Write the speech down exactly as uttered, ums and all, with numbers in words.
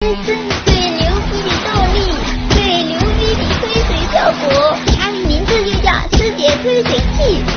最牛逼的动力，最牛逼的推水效果，产品名字就叫师姐推水器。